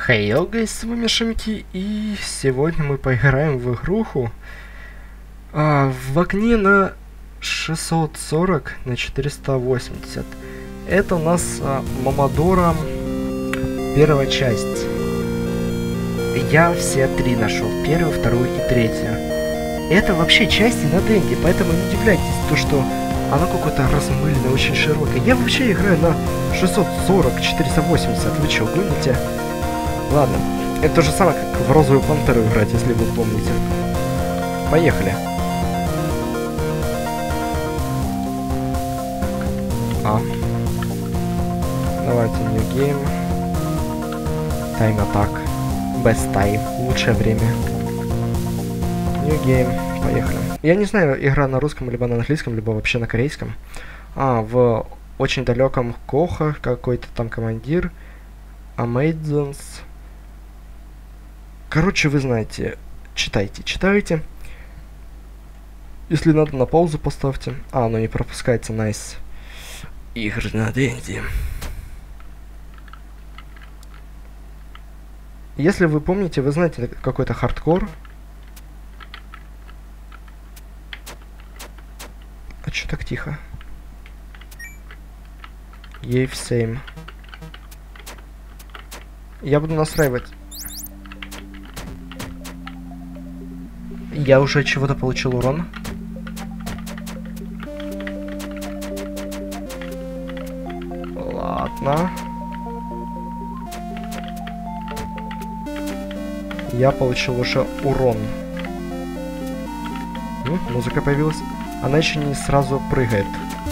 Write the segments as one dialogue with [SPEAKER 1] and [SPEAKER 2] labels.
[SPEAKER 1] Хей, гайс, с вами Шимки, и сегодня мы поиграем в игруху в окне на 640 на 480. Это у нас Момодора первая часть. Я все три нашел, первую, вторую и третью. Это вообще части на деньги, поэтому не удивляйтесь, то что оно какое-то размыленное, очень широкое. Я вообще играю на 640, 480, вы что, гоните? Ладно, это то же самое, как в Розовую Пантеру играть, если вы помните. Поехали. Давайте New Game. Time Attack. Best Time. Лучшее время. New Game. Поехали. Я не знаю, игра на русском, либо на английском, либо вообще на корейском. В очень далеком Коха какой-то там командир. Amazons. Короче, вы знаете, читайте. Если надо, на паузу поставьте. Ну не пропускайте, найс. Игры на деньги. Если вы помните, вы знаете какой-то хардкор. А чё так тихо? Ей same. Я буду настраивать. Я уже чего-то получил урон. Ладно. Я получил уже урон. Музыка появилась. Она еще не сразу прыгает.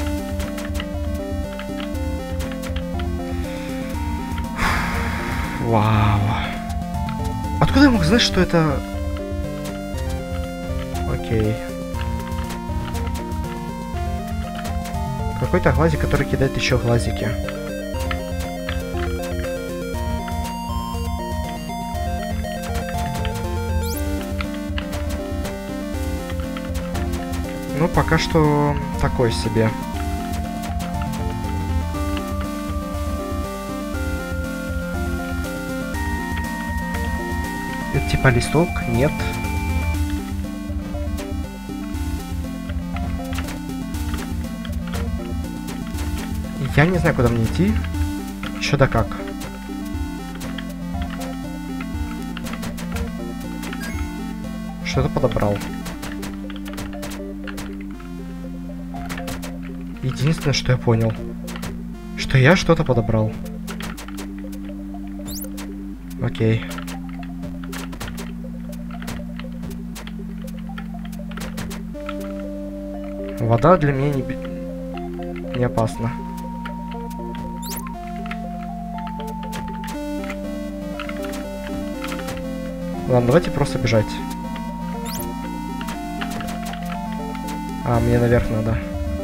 [SPEAKER 1] Вау. Откуда я мог знать, что это... Окей. Какой-то глазик, который кидает еще глазики. Ну, пока что такой себе. Это типа листок? Нет. Я не знаю, куда мне идти. Чё да как. Что-то подобрал. Единственное, что я понял, что я что-то подобрал. Окей. Вода для меня не опасна. Ладно, давайте просто бежать. Мне наверх надо.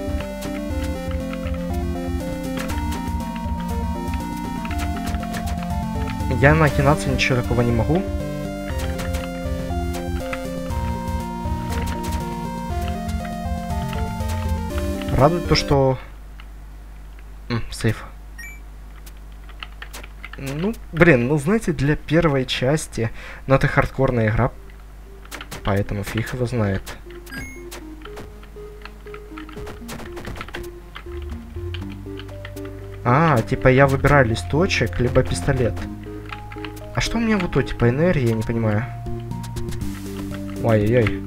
[SPEAKER 1] Я накинаться ничего такого не могу. Радует то, что... Сейф. Ну, блин, ну знаете, для первой части... Но это хардкорная игра. Поэтому фиг его знает. Типа я выбираю листочек, либо пистолет. А что у меня вот то, типа энергия, я не понимаю. Ой-ой-ой.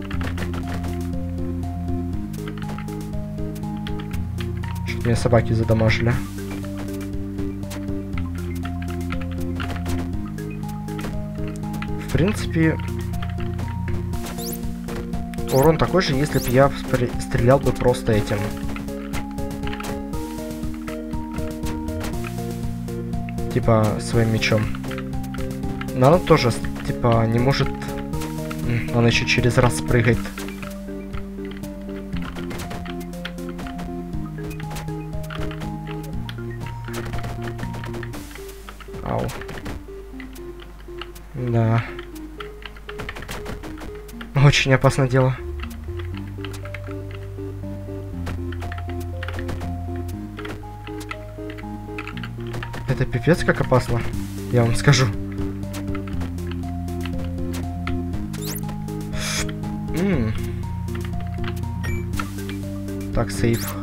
[SPEAKER 1] Что-то меня собаки задамажили. В принципе, урон такой же, если бы я стрелял бы просто этим. Типа своим мечом. Но она тоже, типа, не может... Она еще через раз прыгает. Ау. Да. Очень опасное дело. Это пипец как опасно, я вам скажу. Так, сейф.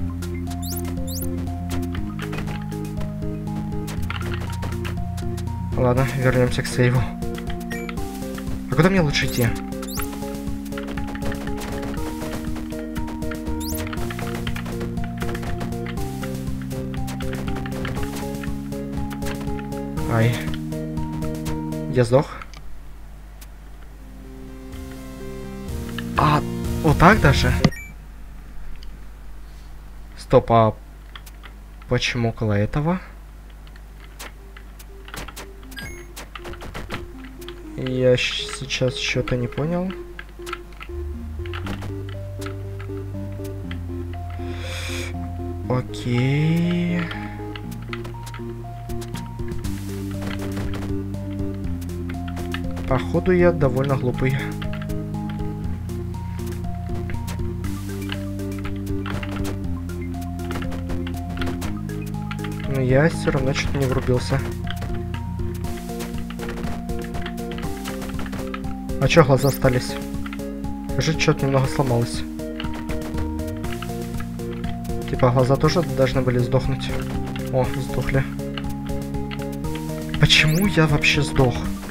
[SPEAKER 1] Ладно, вернемся к сейву. А куда мне лучше идти? Ай. Я сдох. А, вот так даже? Стоп, а почему около этого? Я сейчас что-то не понял. Окей. Походу я довольно глупый. Но я все равно что-то не врубился. А чё глаза остались? Кажется, что-то немного сломалось. Типа глаза тоже должны были сдохнуть. О, сдохли. Почему я вообще сдох?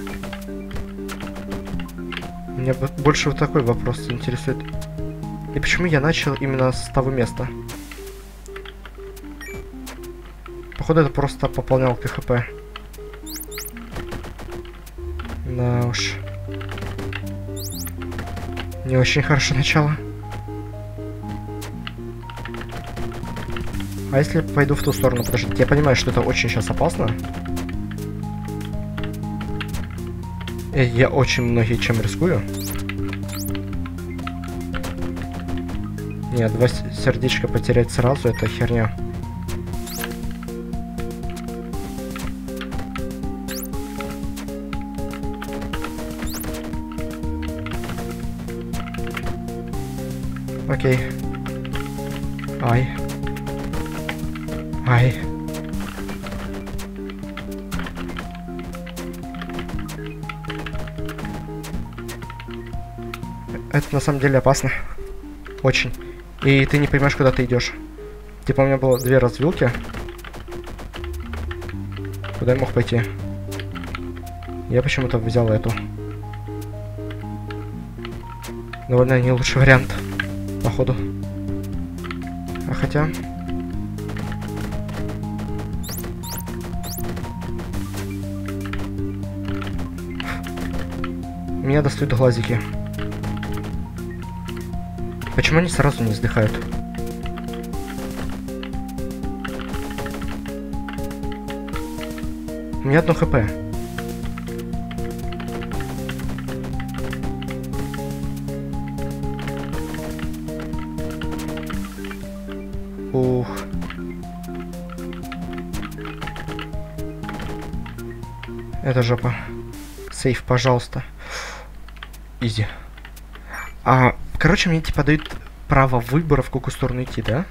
[SPEAKER 1] Меня больше вот такой вопрос интересует. И почему я начал именно с того места? Походу это просто пополнял КХП. Да уж. Не очень хорошее начало. А если пойду в ту сторону? Подождите, я понимаю, что это очень сейчас опасно. Я очень многие чем рискую. Нет, 2 сердечка потерять сразу, это херня. Окей. Ай. Ай. Это на самом деле опасно. Очень. И ты не понимаешь, куда ты идешь. Типа у меня было 2 развилки. Куда я мог пойти? Я почему-то взял эту. Довольно не лучший вариант, походу. А хотя... Меня достают глазики. Почему они сразу не сдыхают? У меня 1 хп. Ух. Это жопа. Сейф, пожалуйста. Изи. Короче, мне типа дают право выбора, в какую сторону идти, да?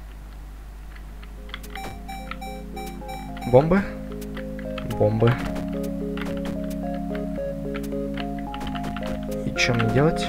[SPEAKER 1] Бомбы? Бомбы. И что мне делать?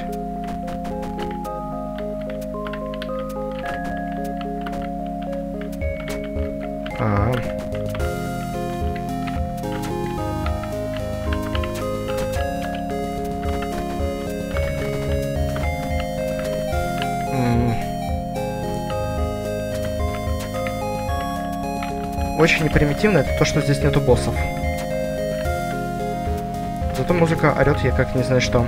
[SPEAKER 1] Очень непримитивно это то, что здесь нету боссов. Зато музыка орёт, я как не знаю что.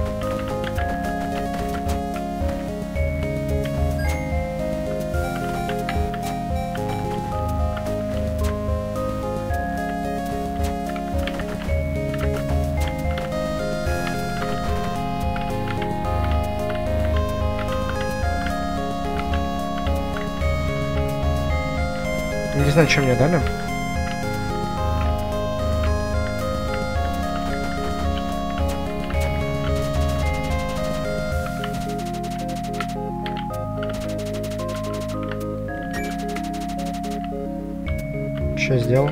[SPEAKER 1] Не знаю, что мне дали. Что сделал?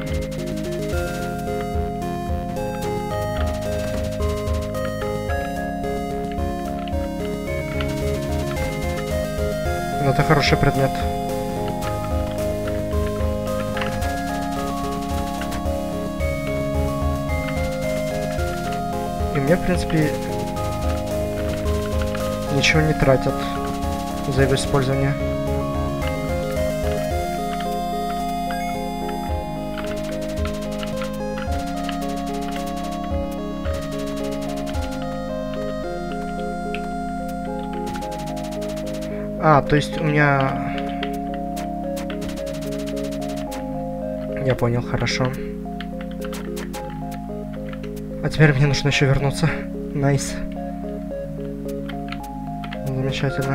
[SPEAKER 1] Ну, это хороший предмет. И мне, в принципе, ничего не тратят за его использование. А, то есть у меня... Я понял, хорошо. А теперь мне нужно еще вернуться. Найс. Замечательно.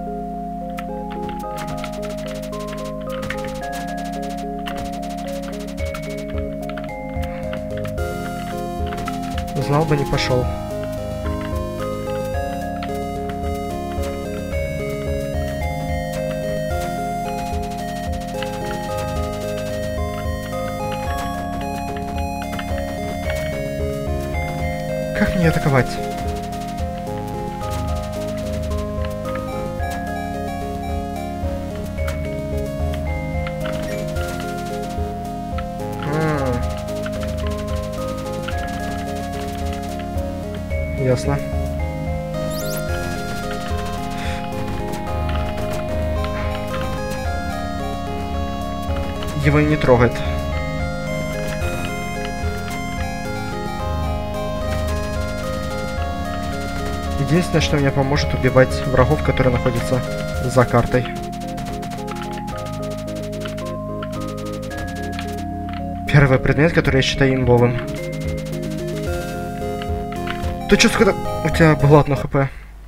[SPEAKER 1] Знал бы, не пошел. Как мне атаковать? Ясно. Его и не трогает. Единственное, что мне поможет убивать врагов, которые находятся за картой. Первый предмет, который я считаю имбовым. Ты чё, когда у тебя было 1 хп?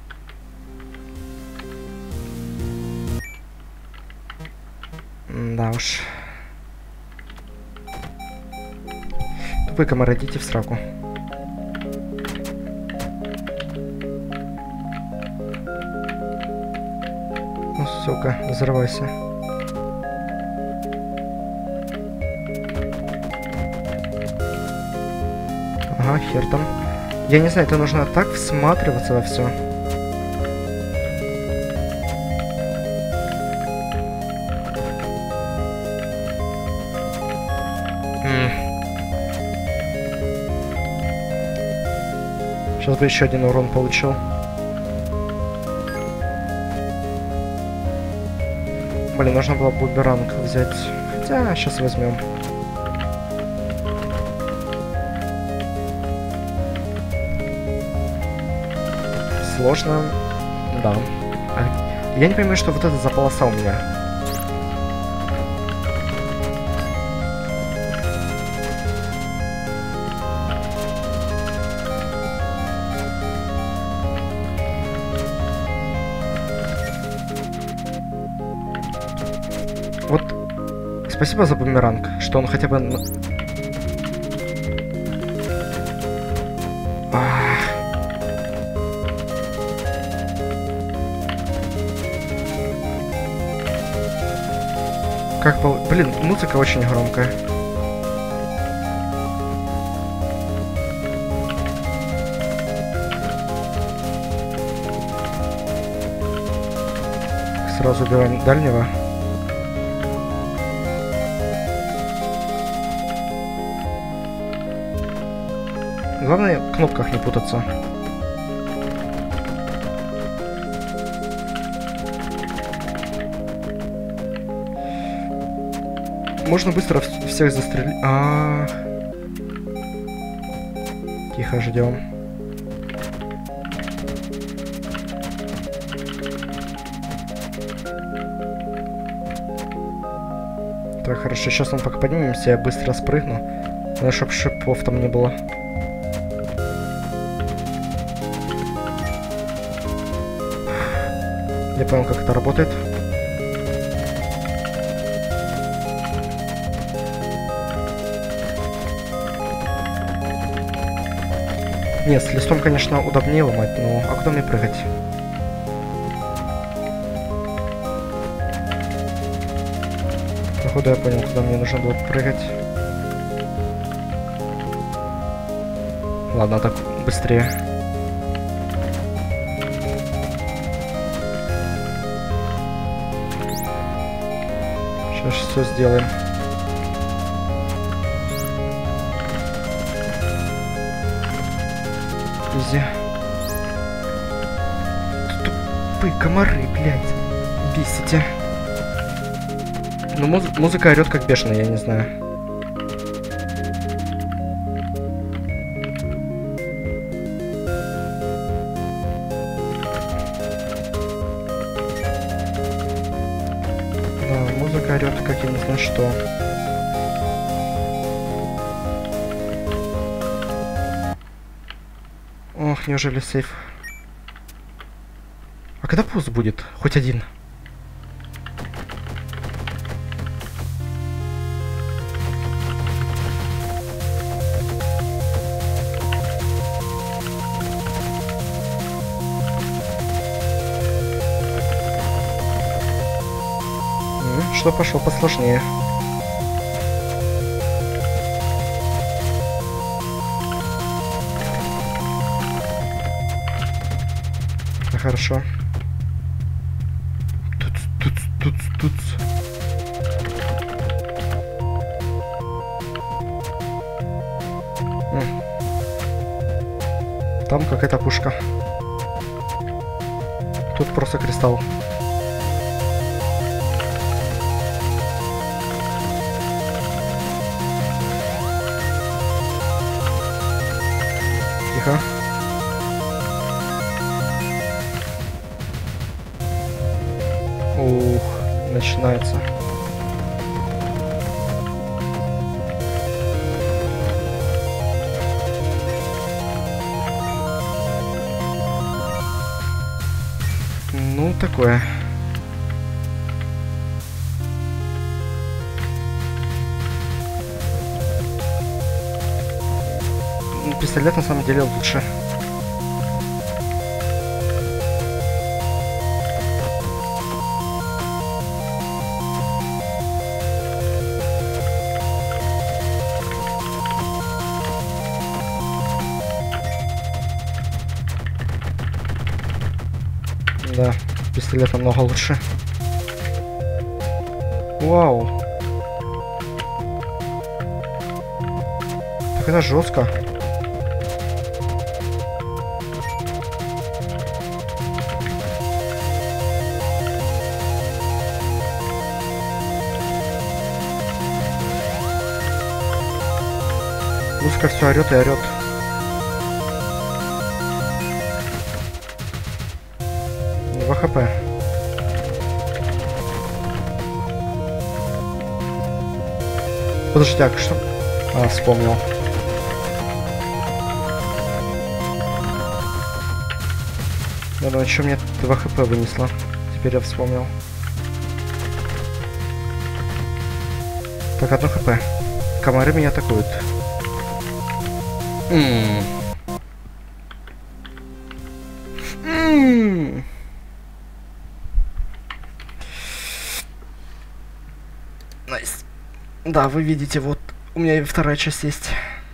[SPEAKER 1] Да уж. Тупые комары, идите в сраку. Ну, сука, взрывайся. Ага, хер там. Я не знаю, это нужно так всматриваться во все. Сейчас бы еще 1 урон получил. Блин, нужно было бумеранг взять. Хотя, сейчас возьмем. Сложно. Да. Я не понимаю, что вот это за полоса у меня. Вот, спасибо за бумеранг, что он хотя бы... Как пол... Блин, музыка очень громкая. Сразу убиваем дальнего. Главное, в кнопках не путаться. Можно быстро всех застрелить. Тихо, ждем. Так, хорошо, сейчас мы пока поднимемся, я быстро спрыгну. Надо, чтобы шипов там не было. Я понял, как это работает. Нет, с листом, конечно, удобнее ломать, но а куда мне прыгать? Походу я понял, куда мне нужно было прыгать. Ладно, так быстрее. Сейчас все сделаем. Изи. Тупые комары, блядь. Бесите. Ну, музыка орёт как бешеная, я не знаю. Да, музыка орёт как я не знаю что. Ох, неужели сейф? А когда пуст будет? Хоть один. Что пошел посложнее. Хорошо. Тут. Там какая-то пушка. Тут просто кристалл. Тихо. Ух, начинается. Ну, такое. Пистолет на самом деле лучше. Да, пистолет намного лучше. Вау. Так это жестко. Музыка все орет и орет. ХП. Подожди, так, что? А, вспомнил. Да, что мне 2 хп вынесло? Теперь я вспомнил. Так, 1 хп. Комары меня атакуют. Найс. Да, вы видите, вот у меня и вторая часть есть.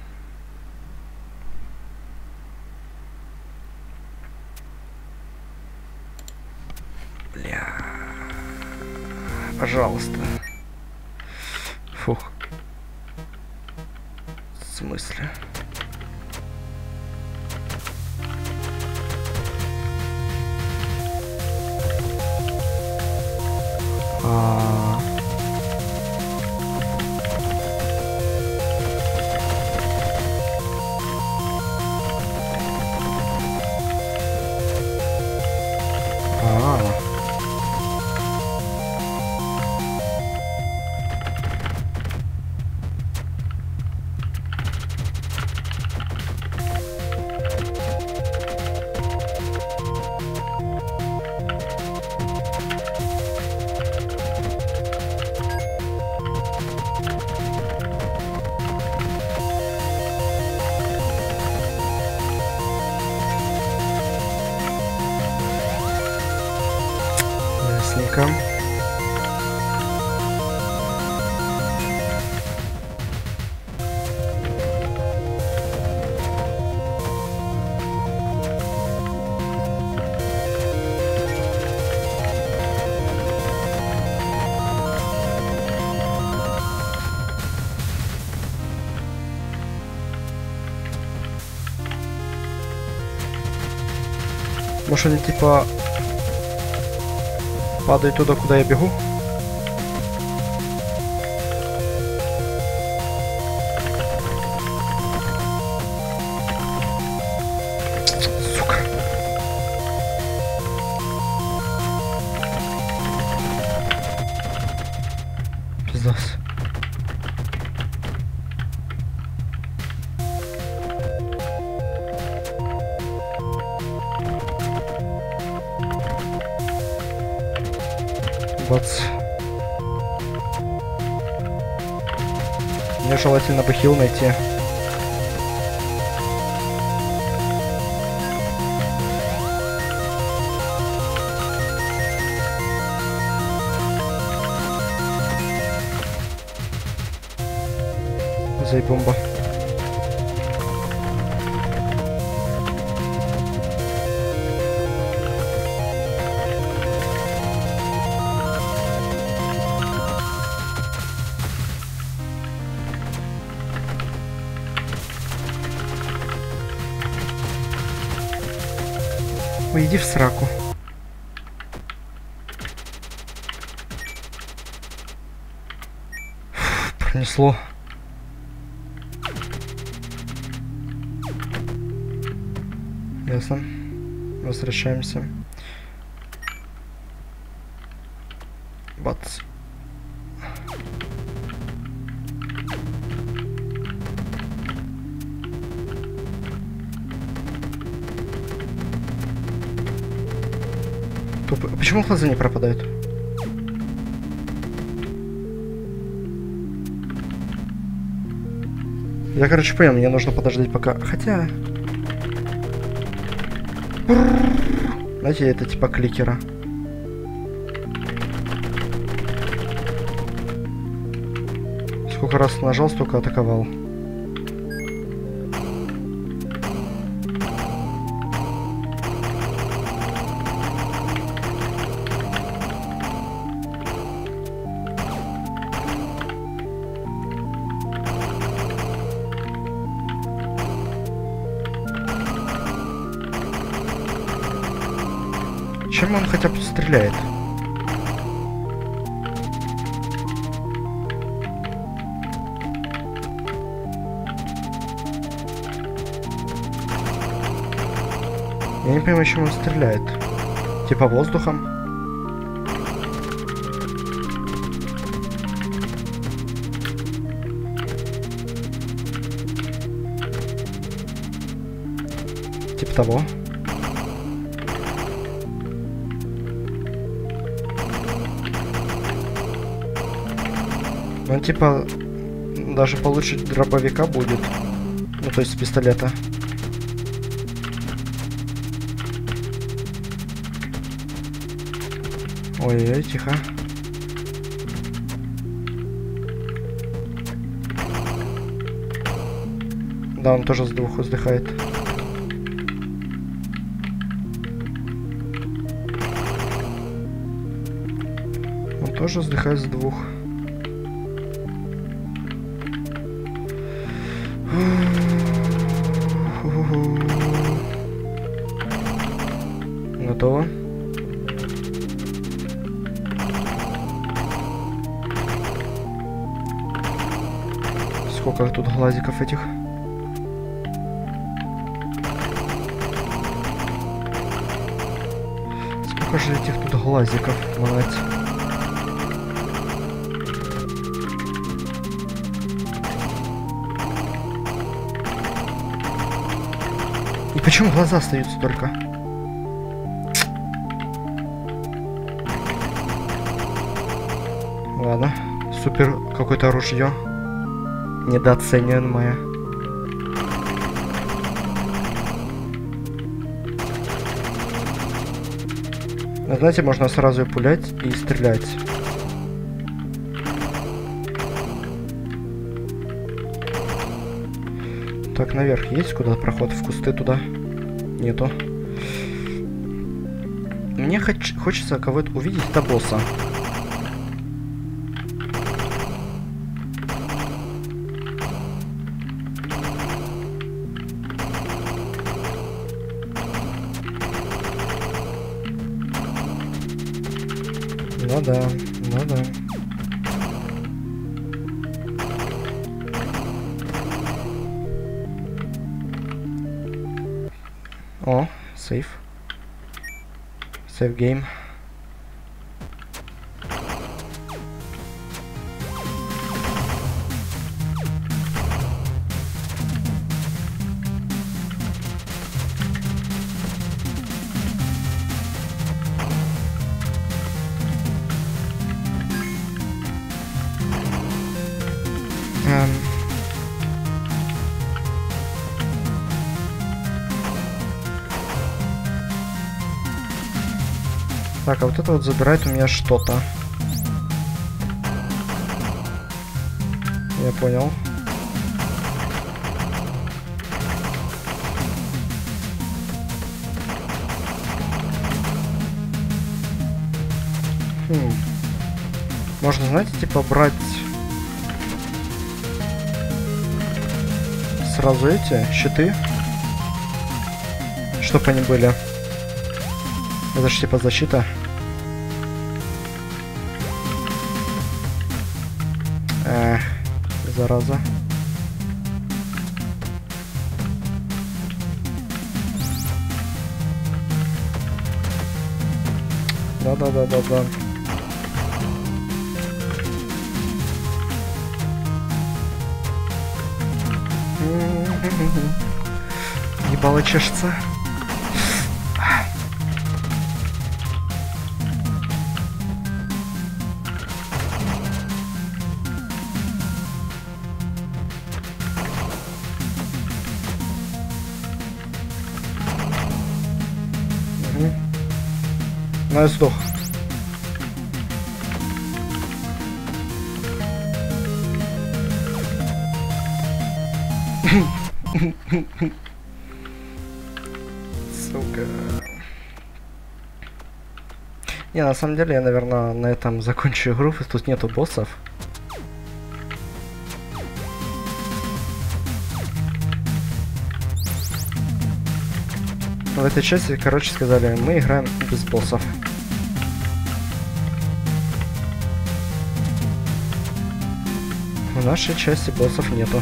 [SPEAKER 1] Бля. Пожалуйста. Фух. В смысле? Ясненько. Потому что они типа падают туда, куда я бегу. Сука. Пиздос. Бац. Мне желательно бы хил найти. Зайбомба. Ой, иди в сраку. Фу, пронесло. Ясно. Возвращаемся. Бац. Почему глаза не пропадают? Я, короче, понял, мне нужно подождать пока... Хотя... Знаете, это типа кликера. Сколько раз нажал, столько атаковал. Чем он хотя бы стреляет? Я не понимаю, чем он стреляет. Типа воздухом? Типа того. Он типа даже получше дробовика будет. Ну то есть с пистолета. Ой-ой, тихо. Да, он тоже с двух вздыхает. Он тоже вздыхает с двух. Готово. Сколько тут глазиков этих? Сколько же этих тут глазиков, мать? И почему глаза остаются только? Ладно, супер какое-то ружье. Недооцененное. Знаете, можно сразу и пулять, и стрелять. Так, наверх есть куда проход в кусты туда? Нету. Мне хочется кого-то увидеть, это босса. Ну да, ну да. О, сейф. Сейф гейм. Так, а вот это вот забирает у меня что-то. Я понял. Можно, знаете, типа брать сразу эти щиты, чтобы они были. Это же типа защита. Зараза. Да. Ебало чешется. Ну, я сдох. Сука. Не, на самом деле я, наверное, на этом закончу игру. Тут нету боссов. В этой части, короче, сказали, мы играем без боссов. В нашей части боссов нету.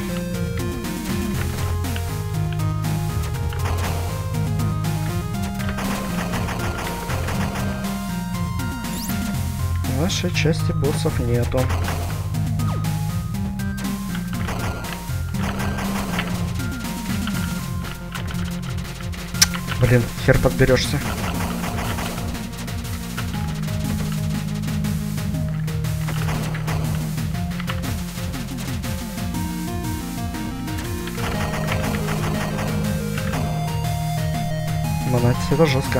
[SPEAKER 1] В нашей части боссов нету. Блин, хер подберешься. Манать, это жестко.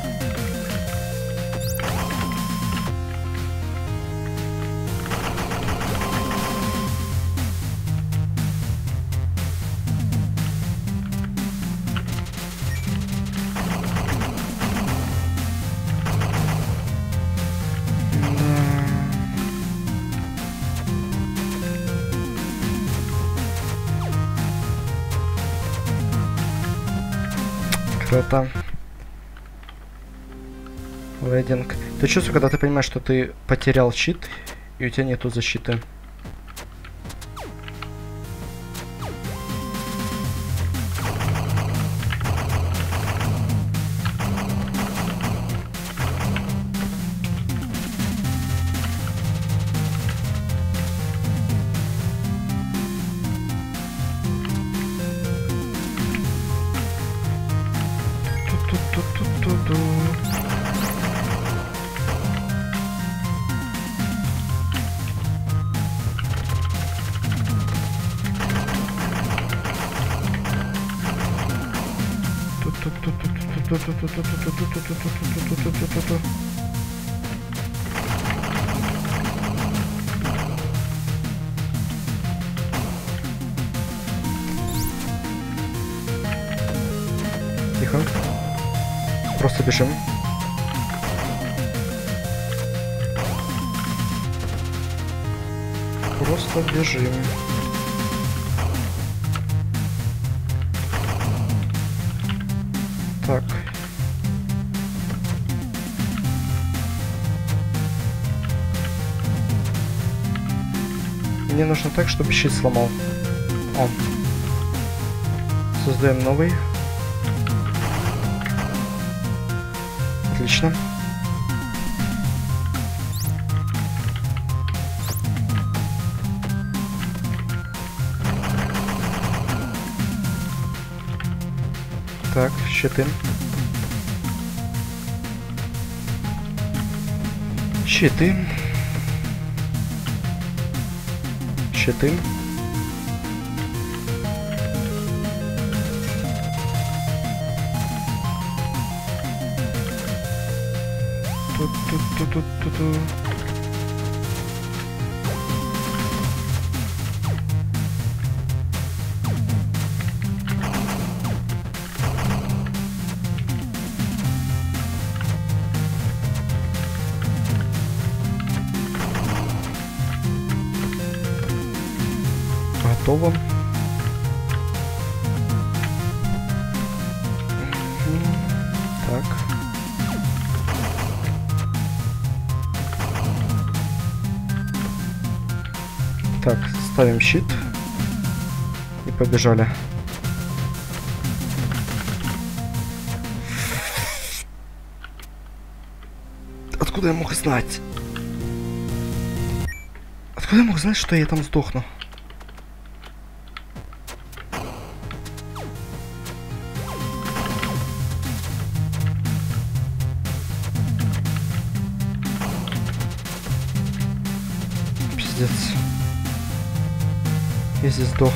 [SPEAKER 1] Это лейдинг. Ты чувствуешь, когда ты понимаешь, что ты потерял щит, и у тебя нету защиты. Тихо. Просто бежим. Просто бежим. Так. Мне нужно так, чтобы щит сломал. О. Создаем новый. Отлично. Так, щиты. Щиты. Щиты. Тут. Готово. Так. Так, ставим щит. И побежали. Откуда я мог знать? Откуда я мог знать, что я там сдохну? Пиздец. Я здесь сдох.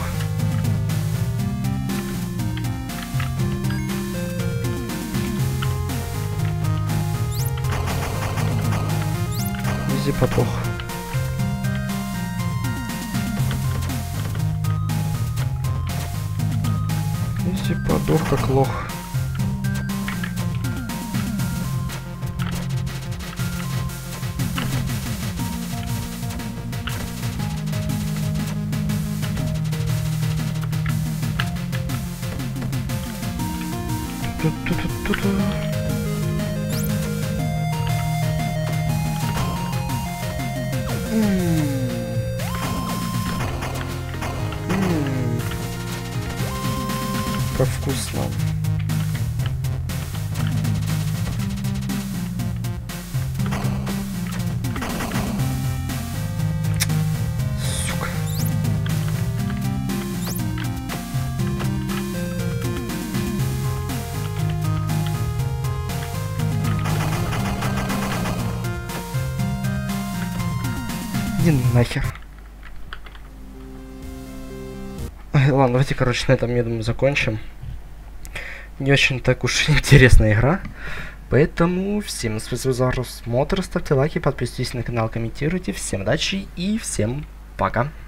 [SPEAKER 1] Изи подох. Изи подох как лох. Ту-ту-ту-ту-ту. Как вкусно. Сука. Иди нахер. Ладно, давайте, короче, на этом, я думаю, закончим. Не очень так уж интересная игра. Поэтому всем спасибо за просмотр, ставьте лайки, подписывайтесь на канал, комментируйте. Всем удачи и всем пока.